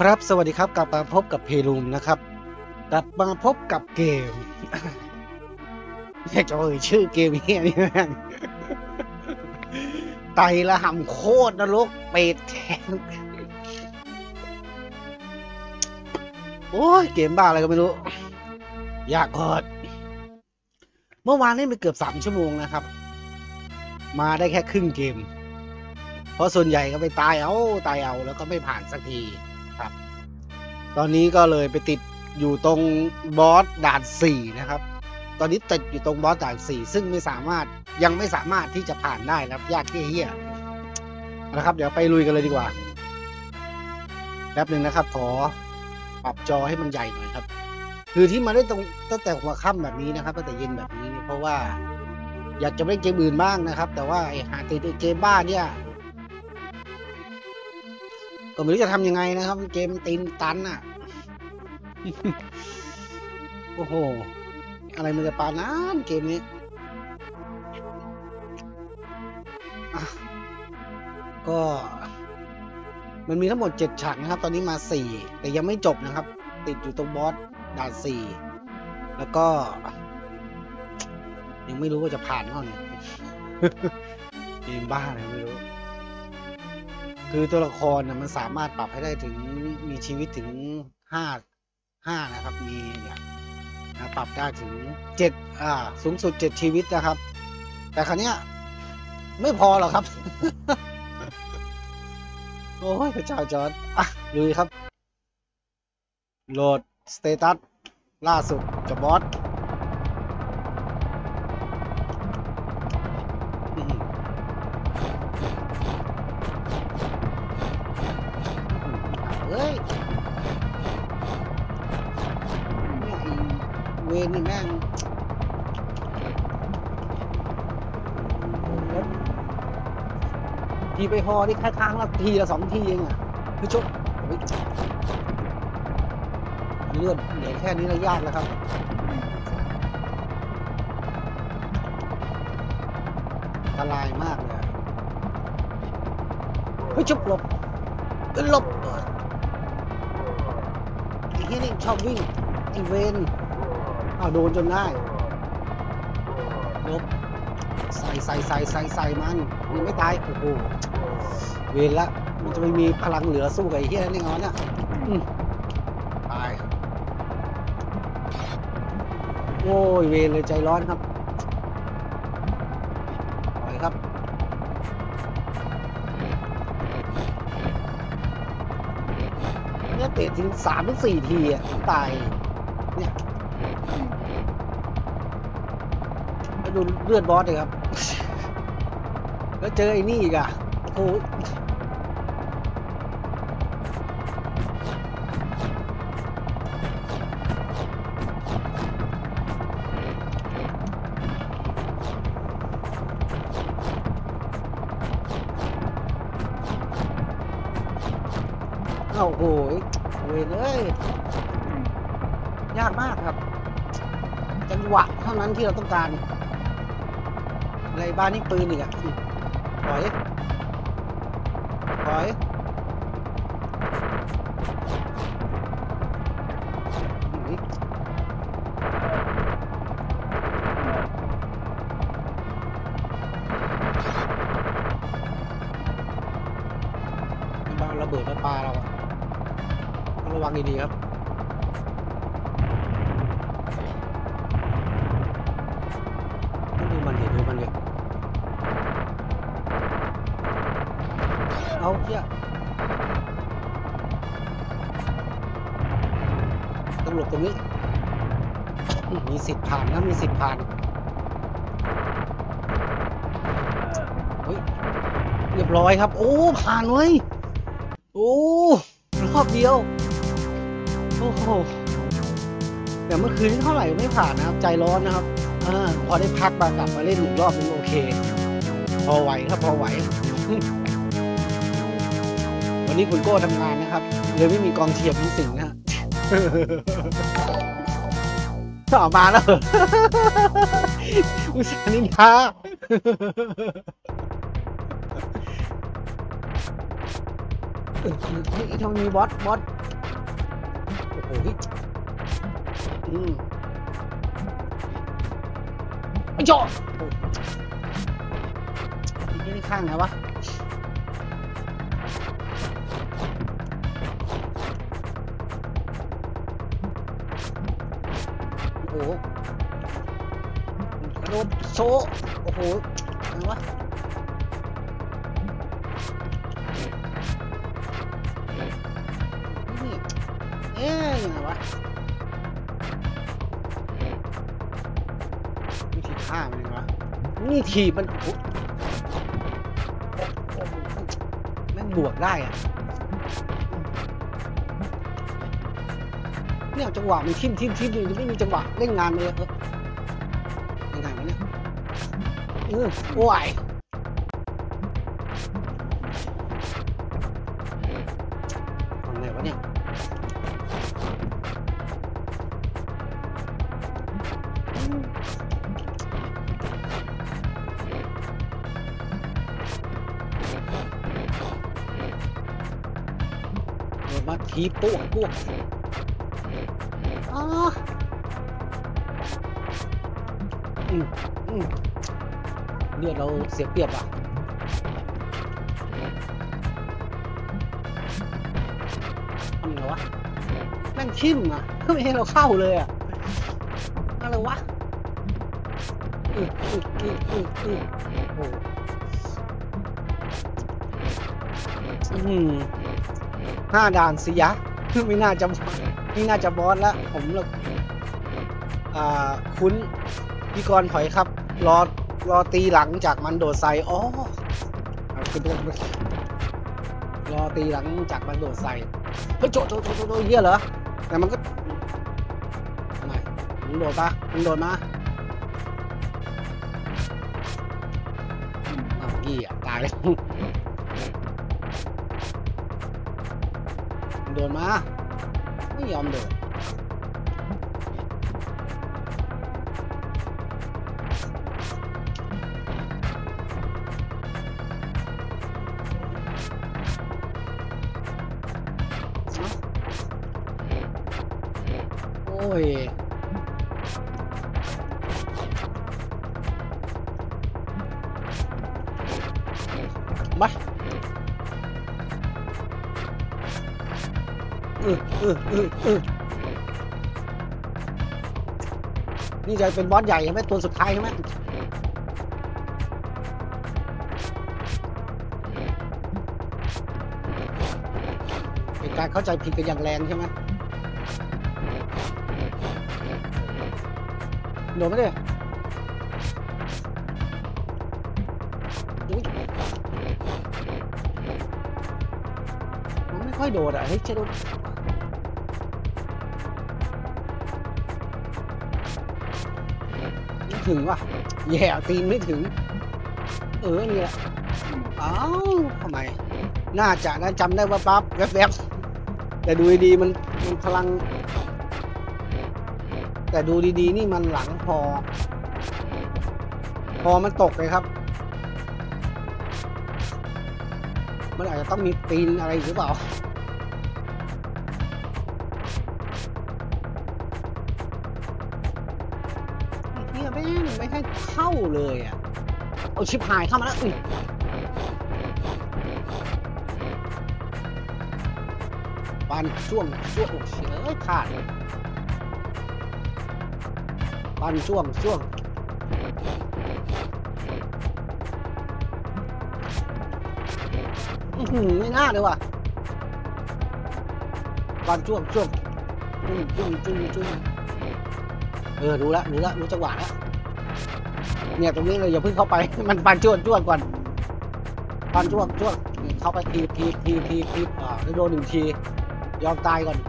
ครับสวัสดีครับกลับมาพบกับเพลูมนะครับกลับมาพบกับเกมอยากจะเอ่ยชื่อเกมนี้นี่แม่งไตระห่ำโคตรนรกเป็ดแทงโอ้ยเกมบ้าอะไรก็ไม่รู้อยากกอดเมื่อวานเล่นไปเกือบ3 ชั่วโมงนะครับมาได้แค่ครึ่งเกมเพราะส่วนใหญ่ก็ไปตายเอาแล้วก็ไม่ผ่านสักทีครับตอนนี้ก็เลยไปติดอยู่ตรงบอสด่าน4นะครับตอนนี้ติดอยู่ตรงบอสด่าน4ซึ่งยังไม่สามารถที่จะผ่านได้นะครับยากเหี้ยนะครับเดี๋ยวไปลุยกันเลยดีกว่าแป๊บหนึ่งนะครับขอปรับจอให้มันใหญ่หน่อยครับคือที่มาได้ตั้งแต่หัวค่ำแบบนี้นะครับตั้งแต่เย็นแบบนี้เพราะว่าอยากจะเล่นเกมอื่นบ้างนะครับแต่ว่าไอ้หาติดเกมบ้าเนี่ยก็ไม่รู้จะทำยังไงนะครับเกมตีนตันอ่ะ โอ้โหอะไรมันจะปานนั้นเกมนี้ก็มันมีทั้งหมด7 ฉากนะครับตอนนี้มา4แต่ยังไม่จบนะครับติดอยู่ตรงบอสด่าน4แล้วก็ยังไม่รู้ว่าจะผ่านเท่าไหร่ เกมบ้าอะไรไม่รู้คือตัวละครนะมันสามารถปรับให้ได้ถึงมีชีวิตถึง5นะครับมีเนี่ยปรับได้ถึง7สูงสุด7 ชีวิตนะครับแต่ครั้งนี้ไม่พอหรอกครับ โอ้ยพระเจ้าจอร์จลุยครับโหลดสเตตัสล่าสุดกับบอสเฮ้ยเวรนี่แม่งทีไปพอที่ค้างละทีละ2 ทีเองอ่ะคือชกเลือดเหลือแค่นี้แล้วยากแล้วครับอันตรายมากเลยเฮ้ยชุบหลบไอ้ที่นี่ชอบวิ่งไอ้เวนโดนจนได้ลบใส่มันไม่ตายโอ้โหเวรละมันจะไม่มีพลังเหลือสู้กับไอ้เหี้ยนี่งอนเนี่ยตายโอ้ยเวรเลยใจร้อนครับปล่อยครับเนี่ยเตะถึง3 ถึง 4 ทีอ่ะตายเนี่ยไปดูเลือดบอสเลยครับแล้วเจอไอ้นี่อีกอ่ะโอ้โหโอ้โหเวรเลยยากมากครับจังหวะเท่านั้นที่เราต้องการอะไรบ้านนี่ปืนอีกอ่ะปล่อยบ้านระเบิดแล้วปลาเราต้องระวังดีๆครับดูมันดิเอาเชี่ยต้องหลบตรงนี้มีสิทธิ์ผ่านนะมีสิทธิ์ผ่านเฮ้ยเรียบร้อยครับโอ้ผ่านเว้ยโอ้รอบเดียวโอ้โหแต่เมื่อคืนเท่าไหร่ไม่ผ่านนะครับใจร้อนนะครับพอได้พักมากลับมาเล่นอีกรอบนึงโอเคพอไหวครับพอไหว วันนี้คุณโก้ทำงานนะครับเลยไม่มีกองเชียร์พี่สิงห์นะฮะต่อมาแล้วอุตส่าห์นินทาเฮ้ยทำไมมีบอสโอ้โหไอ้โจ้นี่ข้างไหนวะโอ้โหกระโดดโซโอ้โหอะไรวะนี่ยังไงวะนี่ถีบข้างมันยังไงวะนี่ถีบมันแม่งบวกได้อะเนี่ยจังหวะมันทิ่มอยู่ไม่มีจังหวะเล่นงานเลยยังไงวะเนี่ยโอ้ยทำไงวะเนี่ยมาทีพวกเลือดเราเสียเปรียบอ่ะทำไงวะแม่งทิ่มอ่ะไม่ให้เราเข้าเลยอ่ะอะไรวะโอ้5 ด่านสิยะไม่น่าจะบอสแล้วผมเลยคุ้นพี่กรณ์ถอยครับรอตีหลังจากมันโดดใส่รอตีหลังจากมันโดดใส่เฮ้ยโจเหี้ยเหรอแต่มันก็ทำไมมึงโดดมาเหี้ยตายแล้วโดดมาไม่ยอมโดดโอ้ยมานี่จะเป็นบอสใหญ่ใช่ไหมตัวสุดท้ายใช่ไหมเป็นการเข้าใจผิดกันอย่างแรงใช่ไหมโดนไหมเนี่ยมันไม่ค่อยโดดอ่ะเฮ้ยจะโดนไม่ถึงว่ะแย่ตีนไม่ถึงนี่แหละทำไมน่าจะนะจำได้ว่าปั๊บแวบแต่ดูดีมันพลังแต่ดูดีๆนี่มันหลังพอมันตกเลยครับมันอาจจะต้องมีตีนอะไรหรือเปล่าเนี่ยไม่ให้เข้าเลยอ่ะเอาชิบหายเข้ามาแล้วปานช่วงเอ้ยขาดปานช่วงไม่น่าเลยว่ะปานช่วงจุ้งรู้จังหวะแล้วเนี่ยตรงนี้เลยอย่าเพิ่งเข้าไปมันปานช่วงก่อนปานช่วงเข้าไปทีแล้วโดน1 ทียอมตายก่อน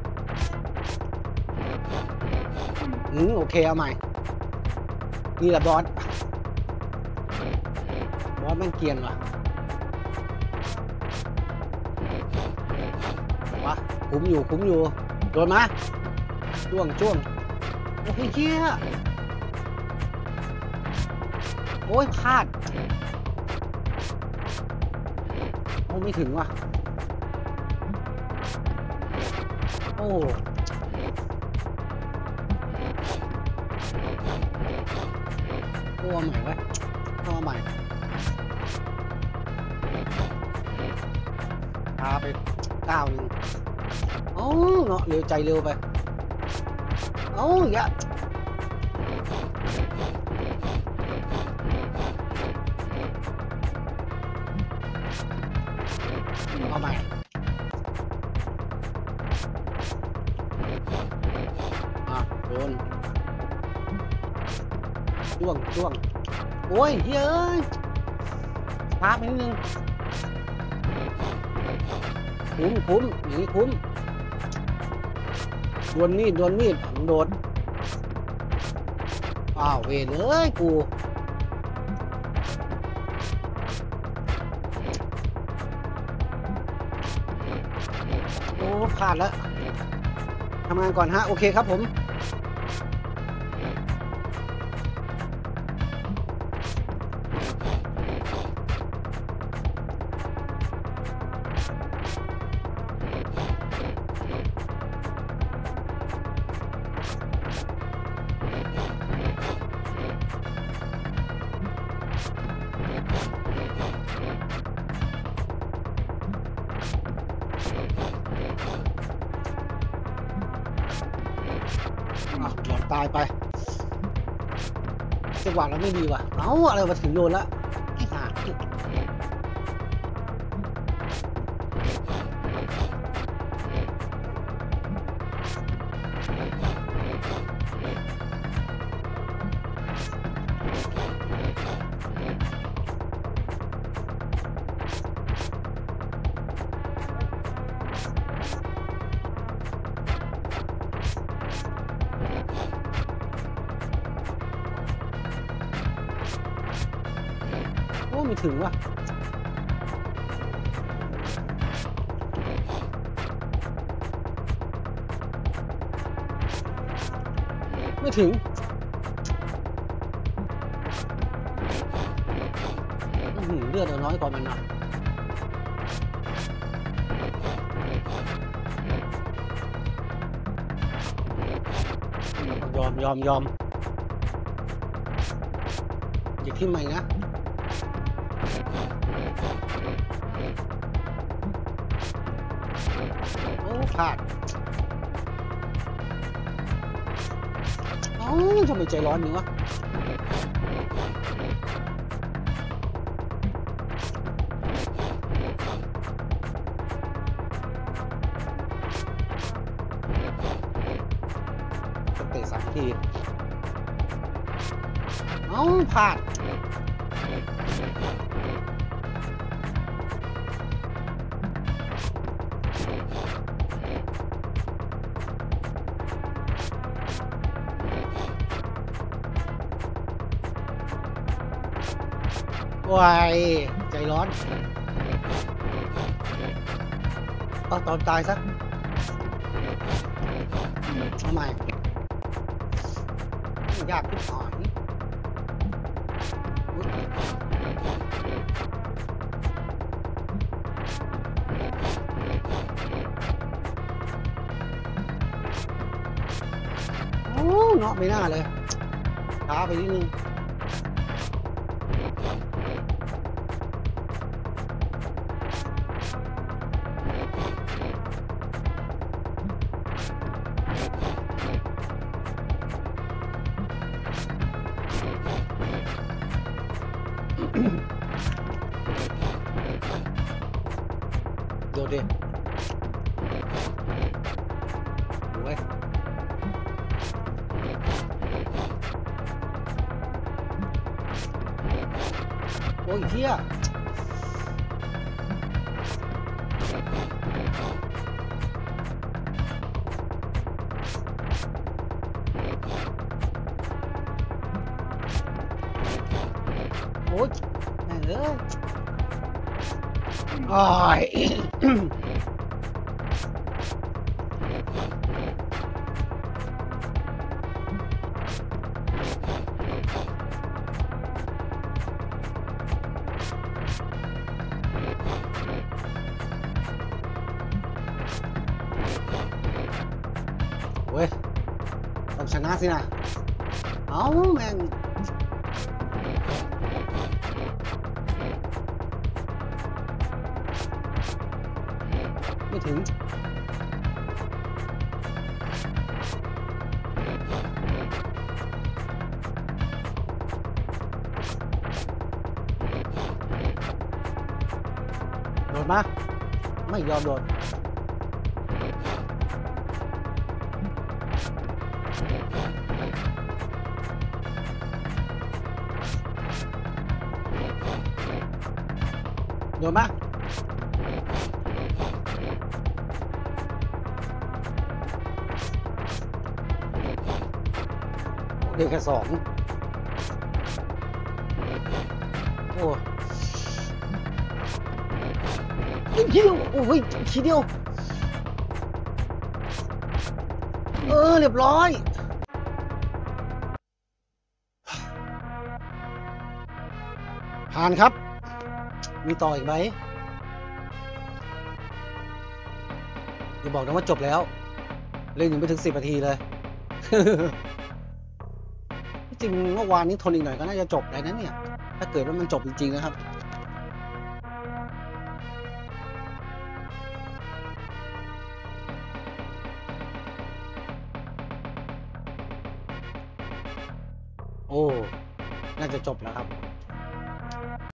โอเคเอาใหม่นี่แหละบอสแม่งเกรียนว่ะคุ้มอยู่โดนมาช่วงโอ้ยเหี้ยโอ้ยพลาดไม่ถึงว่ะโอ้ตัวใหม่ไว้ตัวใหม่พาไป9 นึงโอ้เนาะเร็วใจเร็วไปโอ้ยะเอาใหม่โดนจ้วงโอ้ยเฮ้ยช้าไปนิดนึงคุ้มอย่างนี้คุ้มโดนมีดโดนอ้าวเวรเลยกูโอ้ขาดแล้วทำงานก่อนฮะโอเคครับผมยอมตายไปจังหวะเราไม่ดีว่ะเอ้าอะไรมาถึงโดนละไอ้ห่าโอ้ไม่ถึงว่ะไม่ถึงเลือดเราน้อยกว่ามันนะยอมอย่าทิ้งใหม่นะโอ้พลาดทำไมใจร้อนอย่างวะเตะ3 ทีพลาดวายใจร้อนเอาตอนตายซะทำไมยากขึ้นหน่อยโอ้เนาะไม่น่าเลยช้าไปนิดนึงโดดดิโอ้ยโอ้ยเฮียโอ้ยแม่งเลยอ้ายนะสินะเอาแม่งไม่ถึงโดดมาไม่ยอมโดดโดดมาเด็กแค่สองโอ้ยทีเดียวโอ้ยทีเดียวเรียบร้อยผ่านครับมีต่ออีกไหมอย่าบอกนะว่าจบแล้วเล่นยังไม่ถึง10 นาทีเลย จริงเมื่อวานนี้ทนอีกหน่อยก็น่าจะจบได้นะเนี่ยถ้าเกิดว่ามันจบจริงๆนะครับโอ้น่าจะจบแล้วครับ